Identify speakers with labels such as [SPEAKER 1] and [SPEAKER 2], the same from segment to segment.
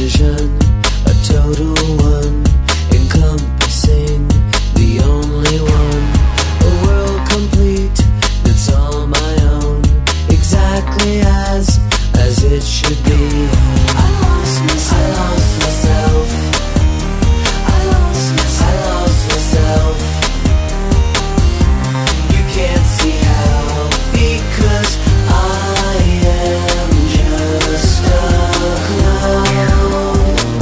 [SPEAKER 1] vision, a total one, encompassing, the only one, a world complete, that's all my own, exactly as it should be. I lost myself, I lost myself. You can't see how, because I am just a cloud.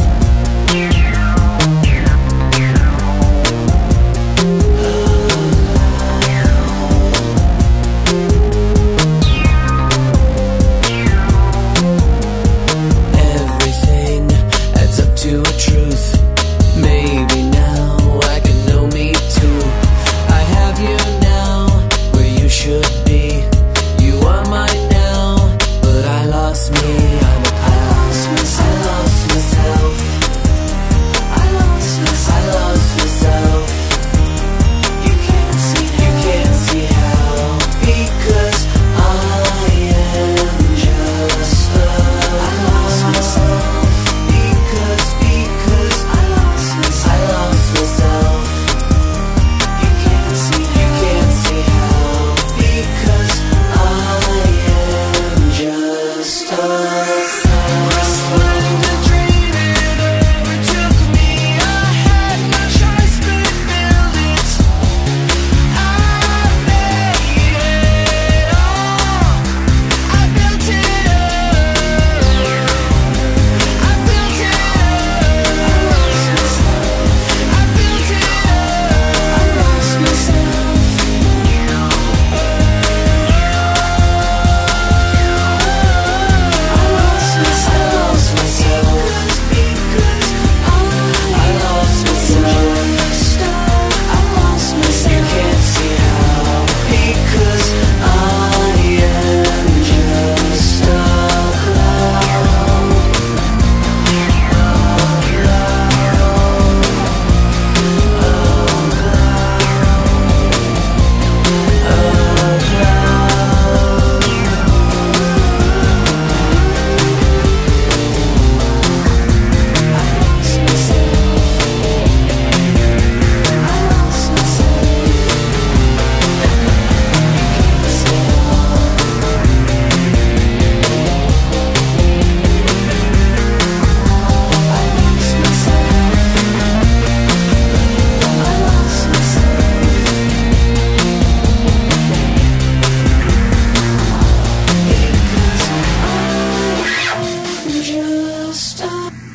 [SPEAKER 1] Everything adds up to a truth. Maybe now I can know me too. I have you now, where you should be. You are mine now, but I lost me. I lost myself. I lost myself. You can't see how, because I am just a I lost myself. Because I lost myself. You can't see how, because I am just a Resplendent dream, it overtook me. I had no choice but build it. I made it all. I built it up. I built it up. I lost myself. I built it up. I lost myself. You can't see how, because I am just a cloud. Just stop.